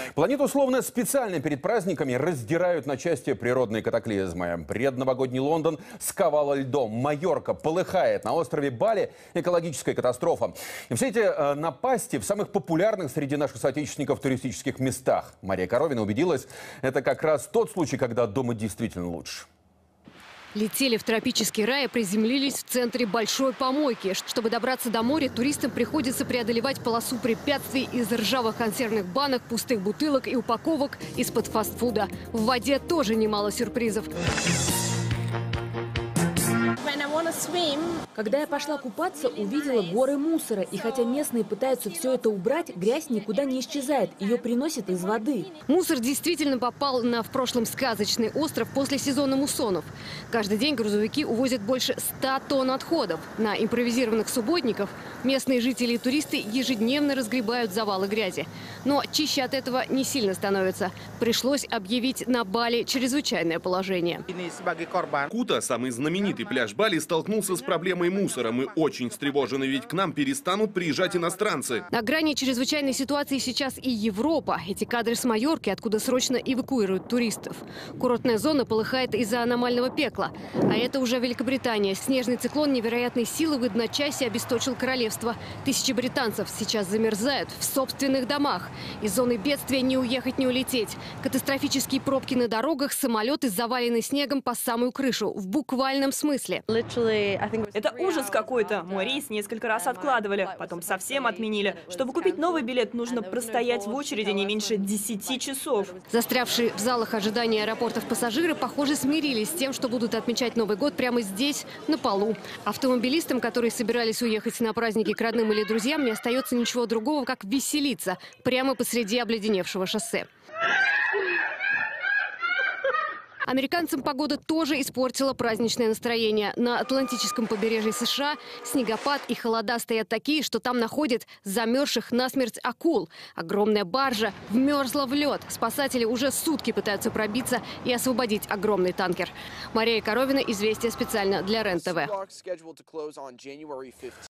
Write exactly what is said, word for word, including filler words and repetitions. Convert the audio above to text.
Планету словно специально перед праздниками раздирают на части природные катаклизмы. Предновогодний Лондон сковало льдом. Майорка полыхает. На острове Бали экологическая катастрофа. И все эти э, напасти в самых популярных среди наших соотечественников туристических местах. Мария Коровина убедилась, это как раз тот случай, когда дома действительно лучше. Летели в тропический рай и приземлились в центре большой помойки. Чтобы добраться до моря, туристам приходится преодолевать полосу препятствий из ржавых консервных банок, пустых бутылок и упаковок из-под фастфуда. В воде тоже немало сюрпризов. Когда я пошла купаться, увидела горы мусора. И хотя местные пытаются все это убрать, грязь никуда не исчезает. Ее приносят из воды. Мусор действительно попал на в прошлом сказочный остров после сезона муссонов. Каждый день грузовики увозят больше ста тонн отходов. На импровизированных субботниках местные жители и туристы ежедневно разгребают завалы грязи. Но чище от этого не сильно становится. Пришлось объявить на Бали чрезвычайное положение. Кута, самый знаменитый пляж Бали, столкнулся с проблемой мусора. Мы очень встревожены, ведь к нам перестанут приезжать иностранцы. На грани чрезвычайной ситуации сейчас и Европа. Эти кадры с Майорки, откуда срочно эвакуируют туристов. Курортная зона полыхает из-за аномального пекла. А это уже Великобритания. Снежный циклон невероятной силы в одночасье обесточил королевство. Тысячи британцев сейчас замерзают в собственных домах. Из зоны бедствия не уехать, не улететь. Катастрофические пробки на дорогах, самолеты завалены снегом по самую крышу. В буквальном смысле. Это ужас какой-то. Мой рейс несколько раз откладывали, потом совсем отменили. Чтобы купить новый билет, нужно простоять в очереди не меньше десяти часов. Застрявшие в залах ожидания аэропортов пассажиры, похоже, смирились с тем, что будут отмечать Новый год прямо здесь, на полу. Автомобилистам, которые собирались уехать на праздники к родным или друзьям, не остается ничего другого, как веселиться прямо посреди обледеневшего шоссе. Американцам погода тоже испортила праздничное настроение. На Атлантическом побережье США снегопад и холода стоят такие, что там находят замерзших насмерть акул. Огромная баржа вмерзла в лед. Спасатели уже сутки пытаются пробиться и освободить огромный танкер. Мария Коровина, «Известия» специально для РЕН-ТВ.